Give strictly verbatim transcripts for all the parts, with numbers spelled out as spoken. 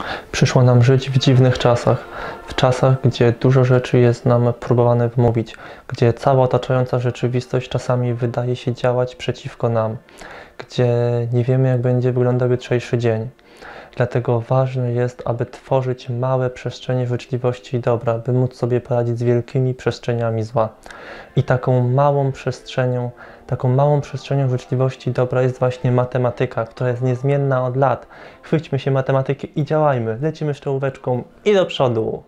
Przyszło nam żyć w dziwnych czasach, w czasach, gdzie dużo rzeczy jest nam próbowane wmówić, gdzie cała otaczająca rzeczywistość czasami wydaje się działać przeciwko nam, gdzie nie wiemy, jak będzie wyglądał jutrzejszy dzień. Dlatego ważne jest, aby tworzyć małe przestrzenie życzliwości i dobra, by móc sobie poradzić z wielkimi przestrzeniami zła. I taką małą przestrzenią, taką małą przestrzenią życzliwości i dobra jest właśnie matematyka, która jest niezmienna od lat. Chwyćmy się matematyki i działajmy. Lecimy szczołóweczką i do przodu.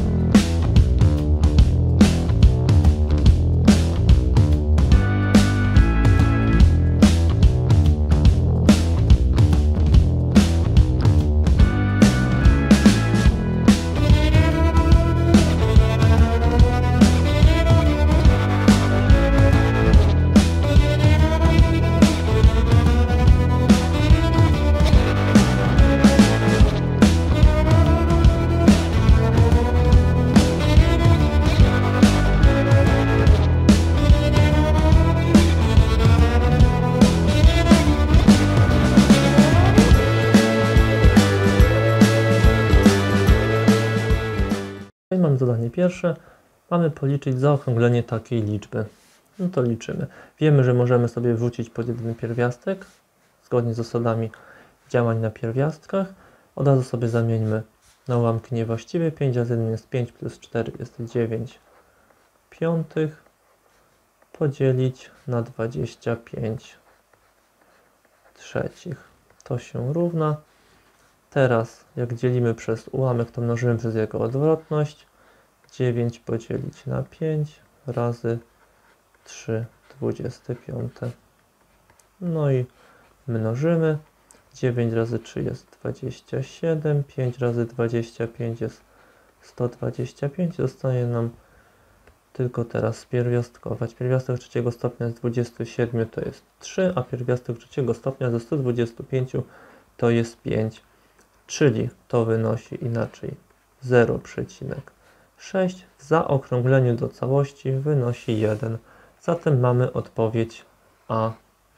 Mamy zadanie pierwsze. Mamy policzyć zaokrąglenie takiej liczby. No to liczymy. Wiemy, że możemy sobie wrzucić pod jeden pierwiastek, zgodnie z zasadami działań na pierwiastkach. Od razu sobie zamieńmy na ułamki niewłaściwe. pięć razy jeden jest pięć, plus cztery jest dziewięć piątych. Podzielić na dwadzieścia pięć trzecich. To się równa. Teraz, jak dzielimy przez ułamek, to mnożymy przez jego odwrotność. dziewięć podzielić na pięć razy trzy dwadzieścia pięć. No i mnożymy. dziewięć razy trzy jest dwadzieścia siedem. pięć razy dwadzieścia pięć jest sto dwadzieścia pięć. Zostaje nam tylko teraz pierwiastkować. Pierwiastek trzeciego stopnia z dwudziestu siedmiu to jest trzy, a pierwiastek trzeciego stopnia ze stu dwudziestu pięciu to jest pięć. Czyli to wynosi inaczej zero przecinek sześć. W zaokrągleniu do całości wynosi jeden. Zatem mamy odpowiedź A.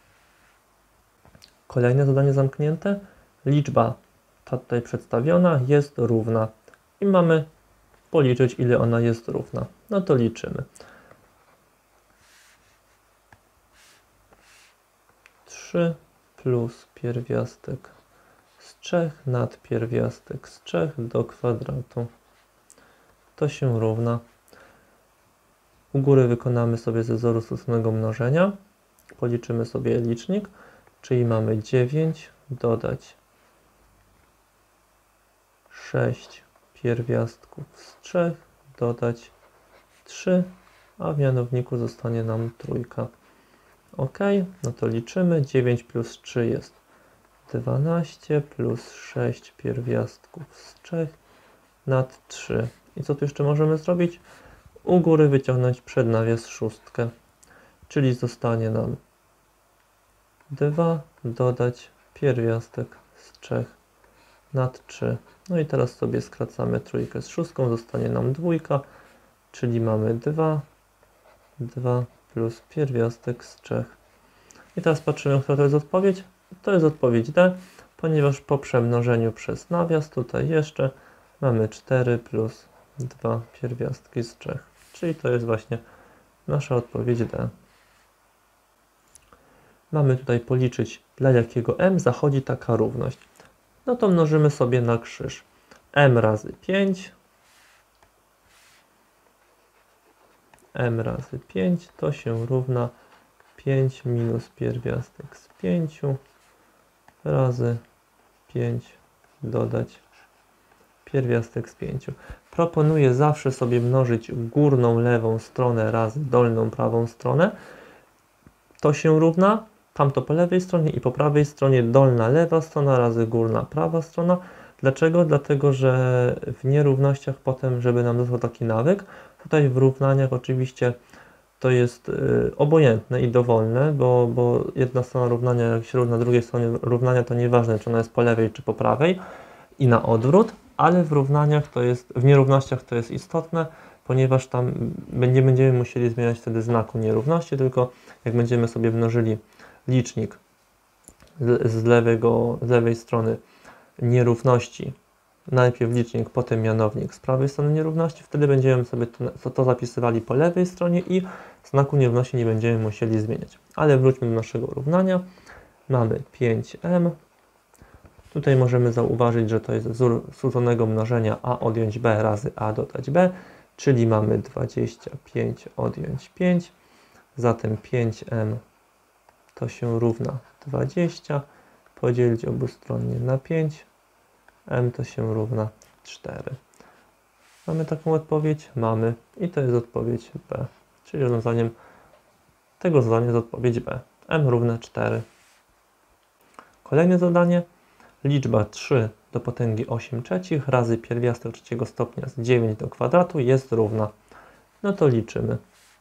Kolejne zadanie zamknięte. Liczba ta tutaj przedstawiona jest równa. I mamy policzyć, ile ona jest równa. No to liczymy. trzy plus pierwiastek z trzech nad pierwiastek z trzech do kwadratu. To się równa. U góry wykonamy sobie ze wzoru stosunnego mnożenia. Policzymy sobie licznik, czyli mamy dziewięć dodać sześć pierwiastków z trzech dodać trzy, a w mianowniku zostanie nam trójka. Ok, no to liczymy. dziewięć plus trzy jest dwanaście plus sześć pierwiastków z trzech nad trzy. I co tu jeszcze możemy zrobić? U góry wyciągnąć przed nawias szóstkę. Czyli zostanie nam dwa dodać pierwiastek z trzech nad trzy. No i teraz sobie skracamy trójkę z szóstką. Zostanie nam dwójka. Czyli mamy dwa. dwa plus pierwiastek z trzech. I teraz patrzymy, która to jest odpowiedź. To jest odpowiedź D, ponieważ po przemnożeniu przez nawias tutaj jeszcze mamy cztery plus dwa pierwiastki z trzech. Czyli to jest właśnie nasza odpowiedź D. Mamy tutaj policzyć, dla jakiego m zachodzi taka równość. No to mnożymy sobie na krzyż. M razy pięć. M razy pięć to się równa pięć minus pierwiastek z pięciu razy pięć dodać pierwiastek z pięciu. Proponuję zawsze sobie mnożyć górną lewą stronę razy dolną prawą stronę. To się równa, tamto po lewej stronie i po prawej stronie dolna lewa strona razy górna prawa strona. Dlaczego? Dlatego, że w nierównościach potem, żeby nam został taki nawyk, tutaj w równaniach oczywiście to jest y, obojętne i dowolne, bo, bo jedna strona równania, jak się równa drugiej stronie równania, to nieważne, czy ona jest po lewej, czy po prawej i na odwrót, ale w równaniach to jest, w nierównościach to jest istotne, ponieważ tam nie będziemy musieli zmieniać wtedy znaku nierówności, tylko jak będziemy sobie mnożyli licznik z, z, lewego, z lewej strony nierówności najpierw licznik, potem mianownik z prawej strony nierówności, wtedy będziemy sobie to, to zapisywali po lewej stronie i znaku nierówności nie będziemy musieli zmieniać. Ale wróćmy do naszego równania. Mamy pięć m. Tutaj możemy zauważyć, że to jest wzór skróconego mnożenia a odjąć b razy a dodać b, czyli mamy dwadzieścia pięć odjąć pięć, zatem pięć m to się równa dwadzieścia, podzielić obustronnie na pięć, m to się równa cztery. Mamy taką odpowiedź? Mamy. I to jest odpowiedź B. Czyli rozwiązaniem tego zadania jest odpowiedź B. M równe cztery. Kolejne zadanie. Liczba trzy do potęgi osiem trzecich razy pierwiastek trzeciego stopnia z dziewięć do kwadratu jest równa. No to liczymy.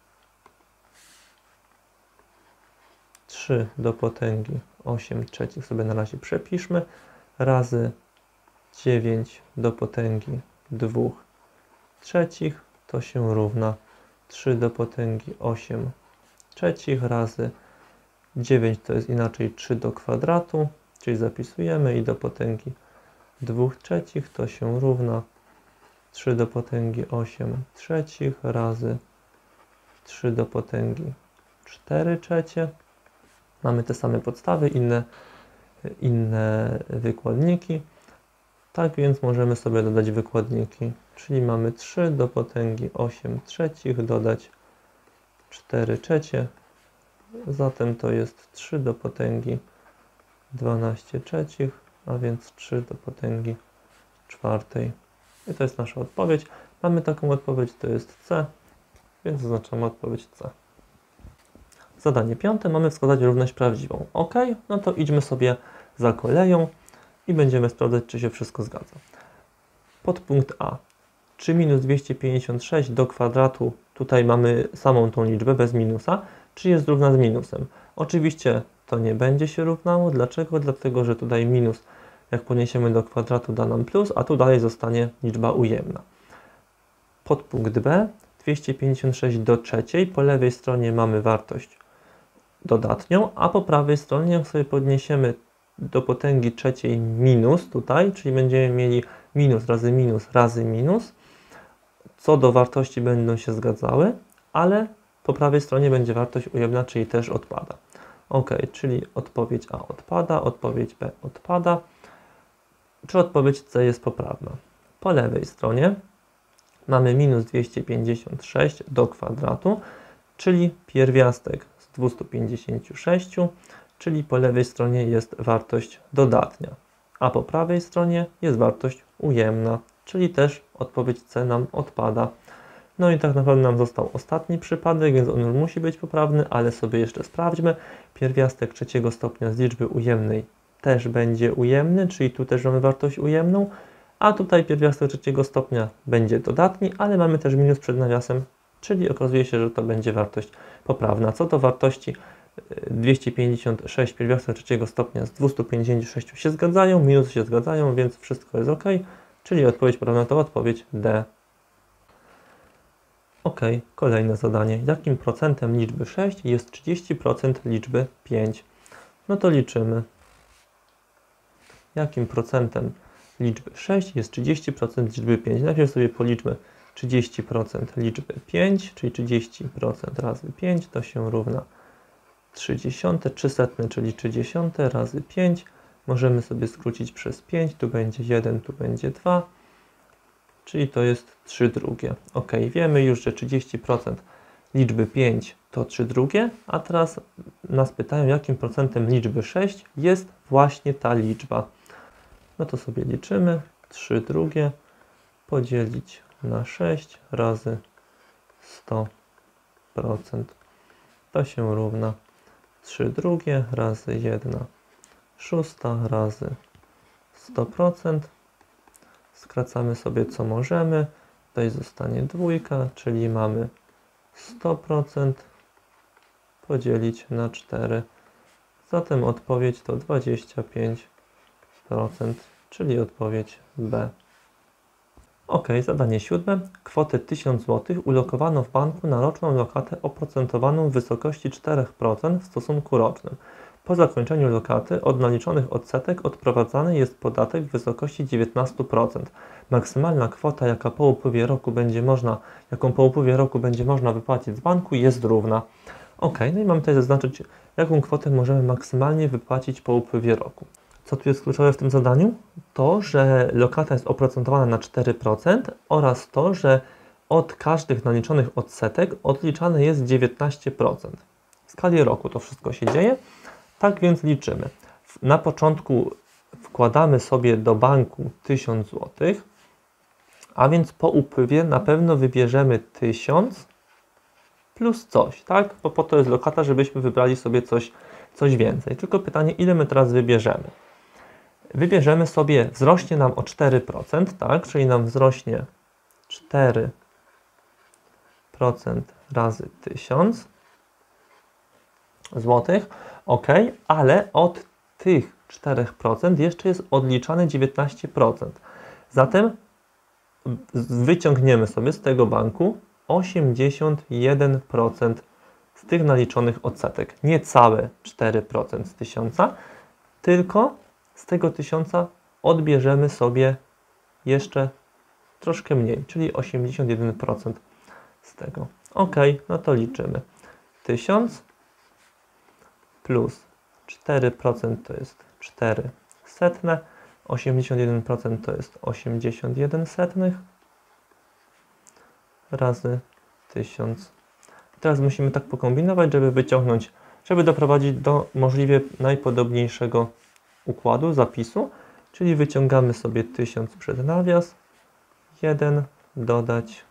trzy do potęgi osiem trzecich sobie na razie przepiszmy, razy dziewięć do potęgi dwa trzecich to się równa trzy do potęgi osiem trzecich razy dziewięć to jest inaczej trzy do kwadratu, czyli zapisujemy i do potęgi dwa trzecich to się równa trzy do potęgi osiem trzecich razy trzy do potęgi cztery trzecie. Mamy te same podstawy, inne, inne wykładniki. Tak więc możemy sobie dodać wykładniki. Czyli mamy trzy do potęgi osiem trzecich dodać cztery trzecie. Zatem to jest trzy do potęgi dwanaście trzecich, a więc trzy do potęgi czwartej. I to jest nasza odpowiedź. Mamy taką odpowiedź, to jest C, więc zaznaczamy odpowiedź C. Zadanie piąte, mamy wskazać równość prawdziwą. OK, no to idźmy sobie za koleją i będziemy sprawdzać, czy się wszystko zgadza. Podpunkt A. Czy minus dwieście pięćdziesiąt sześć do kwadratu, tutaj mamy samą tą liczbę bez minusa, czy jest równa z minusem? Oczywiście to nie będzie się równało. Dlaczego? Dlatego, że tutaj minus, jak podniesiemy do kwadratu, da nam plus, a tu dalej zostanie liczba ujemna. Podpunkt B. dwieście pięćdziesiąt sześć do trzeciej. Po lewej stronie mamy wartość dodatnią, a po prawej stronie, jak sobie podniesiemy do potęgi trzeciej minus tutaj, czyli będziemy mieli minus razy minus razy minus, co do wartości będą się zgadzały, ale po prawej stronie będzie wartość ujemna, czyli też odpada. OK, czyli odpowiedź A odpada, odpowiedź B odpada. Czy odpowiedź C jest poprawna? Po lewej stronie mamy minus dwieście pięćdziesiąt sześć do kwadratu, czyli pierwiastek z dwustu pięćdziesięciu sześciu, czyli po lewej stronie jest wartość dodatnia, a po prawej stronie jest wartość ujemna, czyli też odpowiedź C nam odpada. No i tak naprawdę nam został ostatni przypadek, więc on już musi być poprawny, ale sobie jeszcze sprawdźmy. Pierwiastek trzeciego stopnia z liczby ujemnej też będzie ujemny, czyli tu też mamy wartość ujemną, a tutaj pierwiastek trzeciego stopnia będzie dodatni, ale mamy też minus przed nawiasem, czyli okazuje się, że to będzie wartość poprawna. Co do wartości dwieście pięćdziesiąt sześć pierwiastek trzeciego stopnia z dwustu pięćdziesięciu sześciu się zgadzają, minusy się zgadzają, więc wszystko jest OK, czyli odpowiedź poprawna to odpowiedź D. OK, kolejne zadanie. Jakim procentem liczby sześć jest trzydzieści procent liczby pięć? No to liczymy. Jakim procentem liczby sześć jest trzydzieści procent liczby pięć? Najpierw sobie policzmy trzydzieści procent liczby pięć, czyli trzydzieści procent razy pięć to się równa trzydzieści, trzysta, czyli trzydzieści razy pięć. Możemy sobie skrócić przez pięć, tu będzie jeden, tu będzie dwa, czyli to jest trzy drugie. OK, wiemy już, że trzydzieści procent liczby pięć to trzy drugie, a teraz nas pytają, jakim procentem liczby sześć jest właśnie ta liczba. No to sobie liczymy, trzy drugie podzielić na sześć razy sto procent. To się równa trzy drugie razy jedna szósta razy sto procent. Skracamy sobie co możemy. Tutaj zostanie dwójka, czyli mamy sto procent podzielić na cztery. Zatem odpowiedź to dwadzieścia pięć procent, czyli odpowiedź B. OK, zadanie siódme. Kwotę tysiąc złotych ulokowano w banku na roczną lokatę oprocentowaną w wysokości cztery procent w stosunku rocznym. Po zakończeniu lokaty od naliczonych odsetek odprowadzany jest podatek w wysokości dziewiętnaście procent. Maksymalna kwota, jaka po upływie roku będzie można, jaką po upływie roku będzie można wypłacić z banku, jest równa. Ok, no i mamy tutaj zaznaczyć, jaką kwotę możemy maksymalnie wypłacić po upływie roku. Co tu jest kluczowe w tym zadaniu? To, że lokata jest oprocentowana na cztery procent oraz to, że od każdych naliczonych odsetek odliczane jest dziewiętnaście procent. W skali roku to wszystko się dzieje. Tak więc liczymy. Na początku wkładamy sobie do banku tysiąc złotych, a więc po upływie na pewno wybierzemy tysiąc plus coś, tak? Bo po to jest lokata, żebyśmy wybrali sobie coś, coś więcej. Tylko pytanie, ile my teraz wybierzemy? Wybierzemy sobie, wzrośnie nam o cztery procent, tak? Czyli nam wzrośnie cztery procent razy tysiąc złotych. Ok, ale od tych czterech procent jeszcze jest odliczane dziewiętnaście procent. Zatem wyciągniemy sobie z tego banku osiemdziesiąt jeden procent z tych naliczonych odsetek. Nie całe cztery procent z tysiąca, tylko z tego tysiąca odbierzemy sobie jeszcze troszkę mniej, czyli osiemdziesiąt jeden procent z tego. Ok, no to liczymy. tysiąc plus cztery procent to jest cztery setne, osiemdziesiąt jeden procent to jest osiemdziesiąt jeden setnych razy tysiąc. Teraz musimy tak pokombinować, żeby wyciągnąć, żeby doprowadzić do możliwie najpodobniejszego układu, zapisu, czyli wyciągamy sobie tysiąc przed nawias, jeden dodać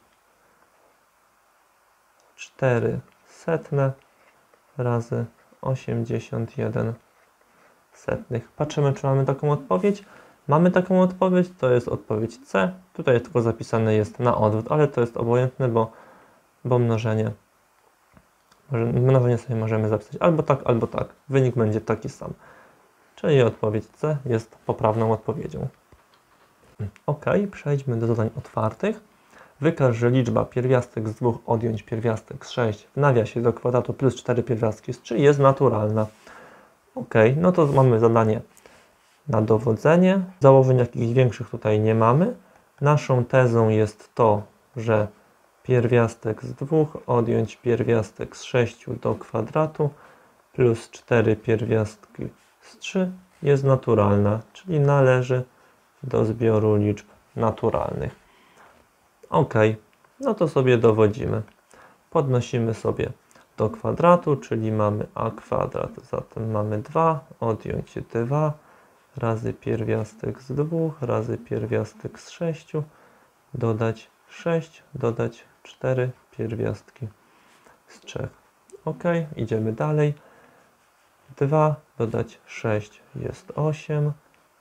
cztery setne razy osiemdziesiąt jeden setnych. Patrzymy, czy mamy taką odpowiedź. Mamy taką odpowiedź, to jest odpowiedź C. Tutaj tylko zapisane jest na odwrót, ale to jest obojętne, bo, bo mnożenie, mnożenie sobie możemy zapisać albo tak, albo tak. Wynik będzie taki sam. Czyli odpowiedź C jest poprawną odpowiedzią. Ok, przejdźmy do zadań otwartych. Wykaż, że liczba pierwiastek z dwóch odjąć pierwiastek z sześć w nawiasie do kwadratu plus cztery pierwiastki z trzy jest naturalna. Ok, no to mamy zadanie na dowodzenie. Założeń jakichś większych tutaj nie mamy. Naszą tezą jest to, że pierwiastek z dwóch odjąć pierwiastek z sześciu do kwadratu plus cztery pierwiastki z trzy jest naturalna, czyli należy do zbioru liczb naturalnych. Ok, no to sobie dowodzimy. Podnosimy sobie do kwadratu, czyli mamy a kwadrat, zatem mamy dwa, odjąć dwa, razy pierwiastek z dwóch, razy pierwiastek z sześciu, dodać sześć, dodać cztery pierwiastki z trzech. Ok, idziemy dalej. dwa dodać sześć jest osiem,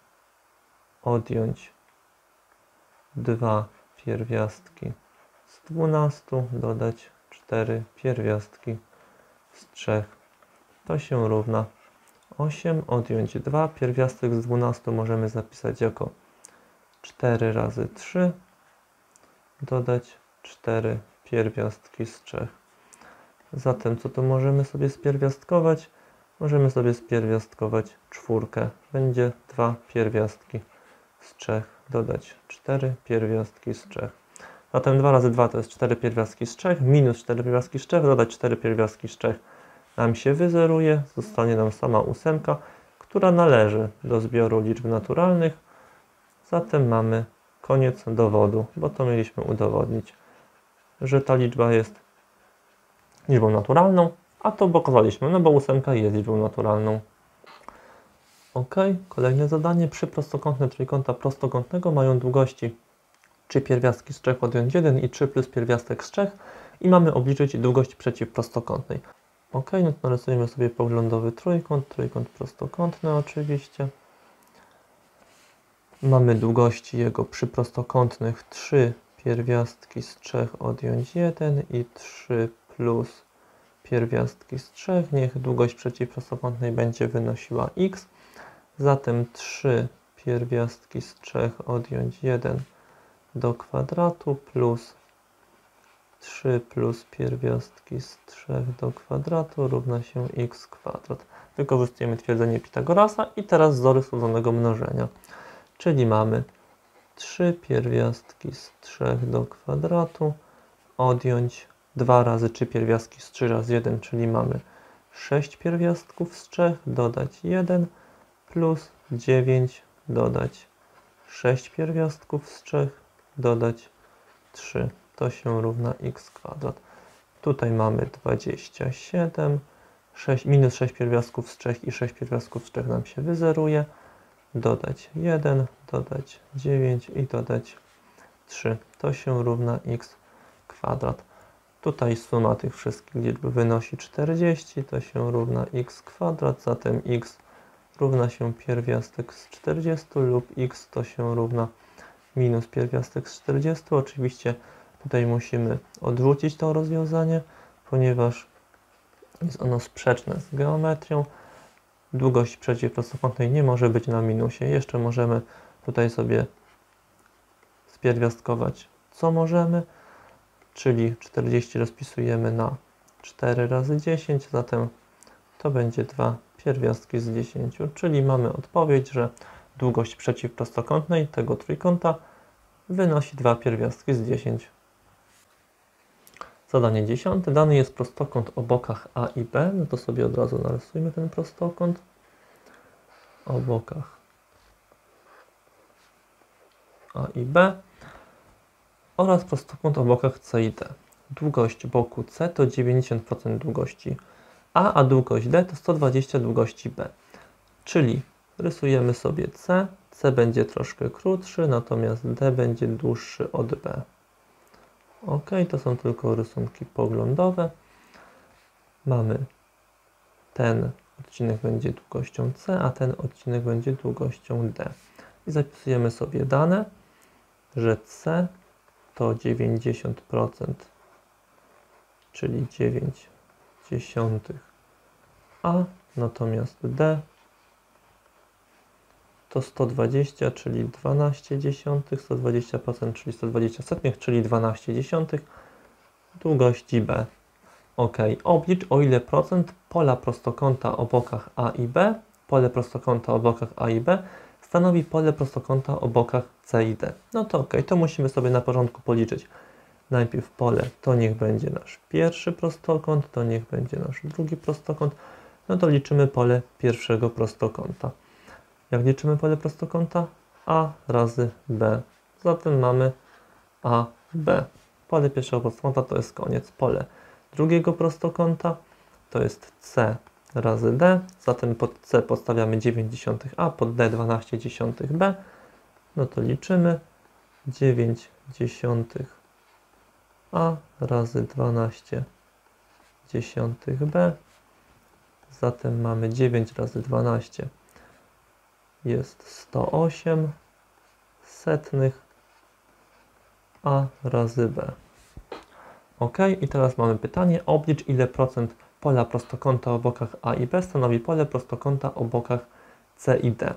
odjąć dwa pierwiastki z dwunastu, dodać cztery pierwiastki z trzech. To się równa osiem, odjąć dwa. Pierwiastek z dwunastu możemy zapisać jako cztery razy trzy, dodać cztery pierwiastki z trzech. Zatem co tu możemy sobie spierwiastkować? Możemy sobie spierwiastkować czwórkę. Będzie dwa pierwiastki z trzech, dodać cztery pierwiastki z trzech. Zatem dwa razy dwa to jest cztery pierwiastki z trzech, minus cztery pierwiastki z trzech, dodać cztery pierwiastki z trzech nam się wyzeruje, zostanie nam sama ósemka, która należy do zbioru liczb naturalnych. Zatem mamy koniec dowodu, bo to mieliśmy udowodnić, że ta liczba jest liczbą naturalną, a to pokazaliśmy, no bo ósemka jest liczbą naturalną. Ok, kolejne zadanie. Przy prostokątne trójkąta prostokątnego mają długości trzy pierwiastki z trzech odjąć jeden i trzy plus pierwiastek z trzech i mamy obliczyć długość przeciwprostokątnej. Ok, no to narysujemy sobie poglądowy trójkąt, trójkąt prostokątny oczywiście. Mamy długości jego przyprostokątnych trzy pierwiastki z trzech odjąć jeden i trzy plus pierwiastki z trzech. Niech długość przeciwprostokątnej będzie wynosiła x. Zatem trzy pierwiastki z trzech odjąć jeden do kwadratu plus trzy plus pierwiastki z trzech do kwadratu równa się x kwadrat. wykorzystujemy twierdzenie Pitagorasa i teraz wzory skróconego mnożenia. Czyli mamy trzy pierwiastki z trzech do kwadratu, odjąć dwa razy trzy pierwiastki z trzy razy jeden, czyli mamy sześć pierwiastków z trzech, dodać jeden, plus dziewięć, dodać sześć pierwiastków z trzech, dodać trzy. To się równa x kwadrat. Tutaj mamy dwadzieścia siedem, sześć, minus sześć pierwiastków z trzech i sześć pierwiastków z trzech nam się wyzeruje. Dodać jeden, dodać dziewięć i dodać trzy. To się równa x kwadrat. Tutaj suma tych wszystkich liczb wynosi czterdzieści, to się równa x kwadrat, zatem x równa się pierwiastek z czterdziestu lub x to się równa minus pierwiastek z czterdziestu. Oczywiście tutaj musimy odrzucić to rozwiązanie, ponieważ jest ono sprzeczne z geometrią. Długość przeciwprostokątnej nie może być na minusie. Jeszcze możemy tutaj sobie spierwiastkować co możemy, czyli czterdzieści rozpisujemy na cztery razy dziesięć, zatem to będzie dwa pierwiastki z dziesięciu, czyli mamy odpowiedź, że długość przeciwprostokątnej tego trójkąta wynosi dwa pierwiastki z dziesięciu. Zadanie dziesiąte. Dany jest prostokąt o bokach A i B. No to sobie od razu narysujmy ten prostokąt o bokach A i B oraz prostokąt o bokach C i D. Długość boku C to dziewięćdziesiąt procent długości A, a długość D to sto dwadzieścia długości B. Czyli rysujemy sobie C. C będzie troszkę krótszy, natomiast D będzie dłuższy od B. Ok, to są tylko rysunki poglądowe. Mamy ten odcinek będzie długością C, a ten odcinek będzie długością D. I zapisujemy sobie dane, że C to dziewięćdziesiąt procent, czyli dziewięć dziesiątych A, natomiast D to sto dwadzieścia, czyli dwanaście dziesiątych, sto dwadzieścia procent, czyli sto dwadzieścia setnych, czyli dwanaście dziesiątych długości B. Ok, oblicz o ile procent pola prostokąta o bokach A i B, pole prostokąta o bokach A i B stanowi pole prostokąta o bokach C i D. No to ok, to musimy sobie na porządku policzyć. Najpierw pole to niech będzie nasz pierwszy prostokąt, to niech będzie nasz drugi prostokąt. No to liczymy pole pierwszego prostokąta. Jak liczymy pole prostokąta? A razy B. Zatem mamy A, B. Pole pierwszego prostokąta to jest koniec. Pole drugiego prostokąta to jest C razy D. Zatem pod C podstawiamy dziewięć dziesiątych A, pod D dwanaście dziesiątych B. No to liczymy dziewięć dziesiątych A razy dwanaście dziesiątych B. Zatem mamy dziewięć razy dwanaście jest sto osiem setnych A razy B. Ok, i teraz mamy pytanie, oblicz ile procent pola prostokąta o bokach A i B stanowi pole prostokąta o bokach C i D.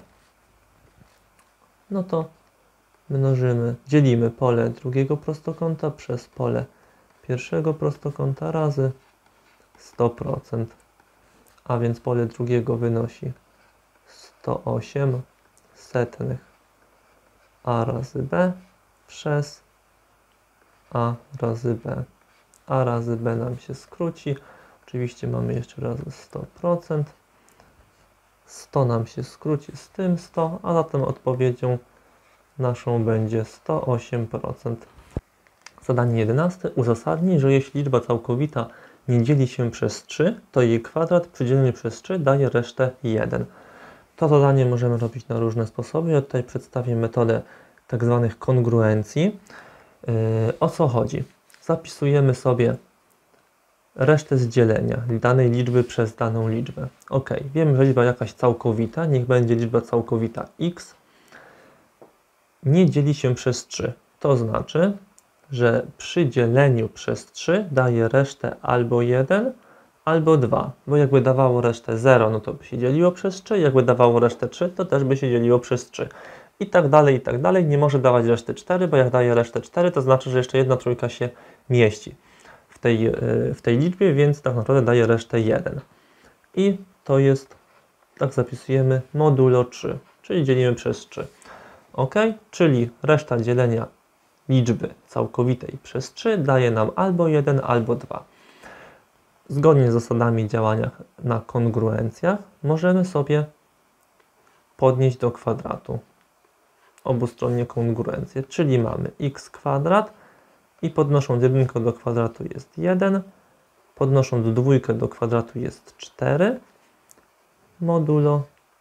No to mnożymy, dzielimy pole drugiego prostokąta przez pole pierwszego prostokąta razy sto procent, a więc pole drugiego wynosi sto osiem setnych A razy B przez A razy B. A razy B nam się skróci. Oczywiście mamy jeszcze razy sto procent. sto nam się skróci z tym sto, a zatem odpowiedzią naszą będzie sto osiem procent. Zadanie jedenaste. Uzasadnij, że jeśli liczba całkowita nie dzieli się przez trzy, to jej kwadrat przy dzieleniu przez trzy daje resztę jeden. To zadanie możemy robić na różne sposoby. Ja tutaj przedstawię metodę tak zwanych kongruencji. Yy, o co chodzi? Zapisujemy sobie resztę z dzielenia danej liczby przez daną liczbę. Ok, wiemy, że liczba jakaś całkowita, niech będzie liczba całkowita x, nie dzieli się przez trzy. To znaczy, że przy dzieleniu przez trzy daje resztę albo jeden, albo dwa, bo jakby dawało resztę zero, no to by się dzieliło przez trzy, jakby dawało resztę trzy, to też by się dzieliło przez trzy. I tak dalej, i tak dalej. Nie może dawać reszty cztery, bo jak daje resztę cztery, to znaczy, że jeszcze jedna trójka się mieści w tej, w tej liczbie, więc tak naprawdę daje resztę jeden. I to jest tak zapisujemy modulo trzy, czyli dzielimy przez trzy. Ok? Czyli reszta dzielenia liczby całkowitej przez trzy daje nam albo jeden, albo dwa. Zgodnie z zasadami działania na kongruencjach możemy sobie podnieść do kwadratu obustronnie kongruencję, czyli mamy x kwadrat i podnosząc jedynkę do kwadratu jest jeden, podnosząc dwójkę do kwadratu jest cztery, modulo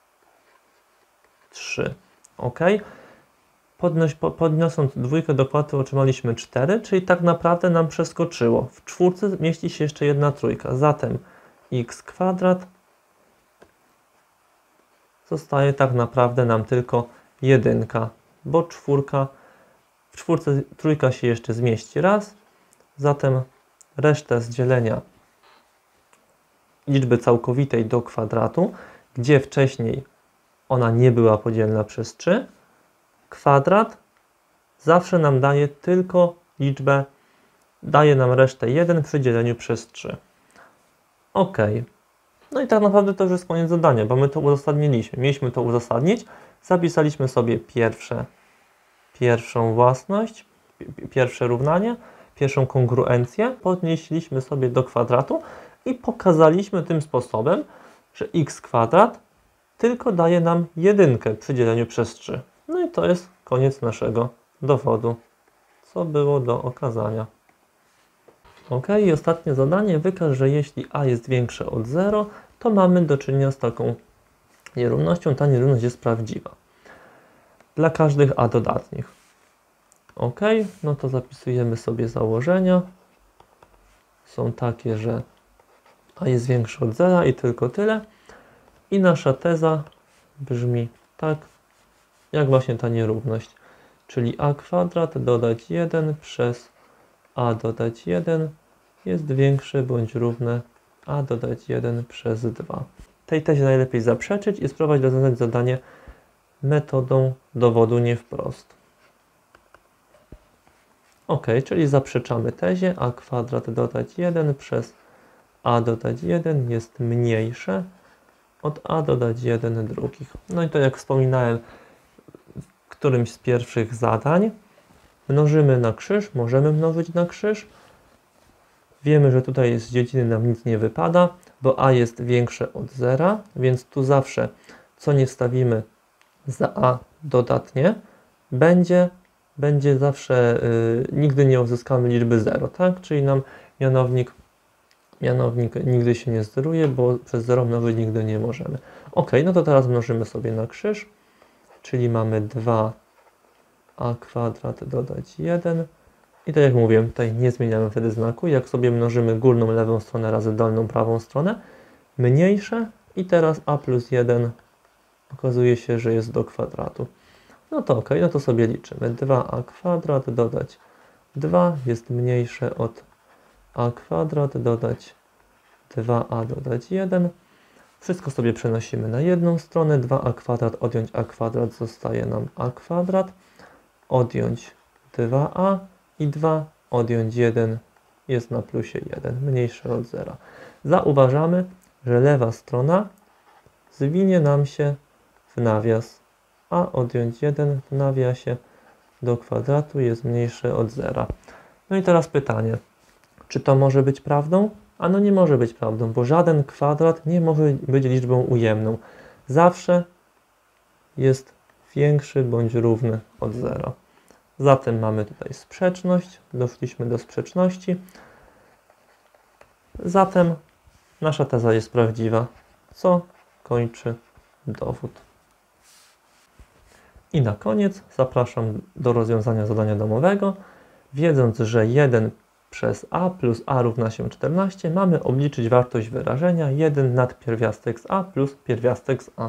trzy. Ok? Podnoś, po, podnosząc dwójkę do kwadratu otrzymaliśmy cztery, czyli tak naprawdę nam przeskoczyło. W czwórce mieści się jeszcze jedna trójka, zatem x kwadrat zostaje tak naprawdę nam tylko jedynka, bo czwórka, w czwórce trójka się jeszcze zmieści raz, zatem resztę z dzielenia liczby całkowitej do kwadratu, gdzie wcześniej ona nie była podzielna przez trzy, kwadrat zawsze nam daje tylko liczbę, daje nam resztę jeden przy dzieleniu przez trzy. Ok. No i tak naprawdę to już jest koniec zadania, bo my to uzasadniliśmy. Mieliśmy to uzasadnić, zapisaliśmy sobie pierwsze, pierwszą własność, pierwsze równanie, pierwszą kongruencję, podnieśliśmy sobie do kwadratu i pokazaliśmy tym sposobem, że x kwadrat tylko daje nam jedynkę przy dzieleniu przez trzy. No i to jest koniec naszego dowodu, co było do okazania. Ok, i ostatnie zadanie. Wykaż, że jeśli a jest większe od zera, to mamy do czynienia z taką nierównością. Ta nierówność jest prawdziwa dla każdych a dodatnich. Ok, no to zapisujemy sobie założenia. Są takie, że a jest większe od zera i tylko tyle. I nasza teza brzmi tak, jak właśnie ta nierówność. Czyli a kwadrat dodać jeden przez a dodać jeden jest większe bądź równe a dodać jeden przez dwa. Tej tezie najlepiej zaprzeczyć i spróbować rozwiązać zadanie metodą dowodu nie wprost. Ok, czyli zaprzeczamy tezie a kwadrat dodać jeden przez a dodać jeden jest mniejsze od a dodać jeden drugich. No i to, jak wspominałem w którymś z pierwszych zadań, mnożymy na krzyż, możemy mnożyć na krzyż. Wiemy, że tutaj z dziedziny nam nic nie wypada, bo a jest większe od zera, więc tu zawsze, co nie wstawimy za a dodatnie, będzie, będzie zawsze, yy, nigdy nie uzyskamy liczby zero, tak? Czyli nam mianownik, mianownik nigdy się nie zeruje, bo przez zero mnożyć nigdy nie możemy. Ok, no to teraz mnożymy sobie na krzyż, czyli mamy dwa a kwadrat dodać jeden. I tak jak mówiłem, tutaj nie zmieniamy wtedy znaku. Jak sobie mnożymy górną lewą stronę razy dolną prawą stronę, mniejsze i teraz a plus jeden okazuje się, że jest do kwadratu. No to ok, no to sobie liczymy. dwa a kwadrat dodać dwa jest mniejsze od a kwadrat dodać dwa a dodać jeden. Wszystko sobie przenosimy na jedną stronę. dwa a kwadrat odjąć a kwadrat zostaje nam a kwadrat. Odjąć dwa a i dwa odjąć jeden jest na plusie jeden, mniejsze od zera. Zauważamy, że lewa strona zwinie nam się w nawias, a odjąć jeden w nawiasie do kwadratu jest mniejsze od zera. No i teraz pytanie, czy to może być prawdą? A no nie może być prawdą, bo żaden kwadrat nie może być liczbą ujemną. Zawsze jest większy bądź równy od zera. Zatem mamy tutaj sprzeczność, doszliśmy do sprzeczności. Zatem nasza teza jest prawdziwa, co kończy dowód. I na koniec zapraszam do rozwiązania zadania domowego. Wiedząc, że jeden przez a plus a równa się czternaście, mamy obliczyć wartość wyrażenia jeden nad pierwiastek z a plus pierwiastek z a.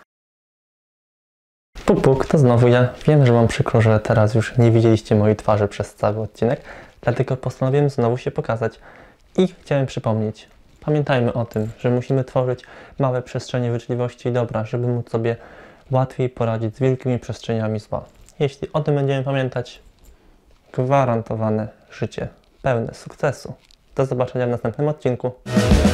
Puk, puk, to znowu ja. Wiem, że wam przykro, że teraz już nie widzieliście mojej twarzy przez cały odcinek, dlatego postanowiłem znowu się pokazać. I chciałem przypomnieć, pamiętajmy o tym, że musimy tworzyć małe przestrzenie życzliwości i dobra, żeby móc sobie łatwiej poradzić z wielkimi przestrzeniami zła. Jeśli o tym będziemy pamiętać, gwarantowane życie pełne sukcesu. Do zobaczenia w następnym odcinku.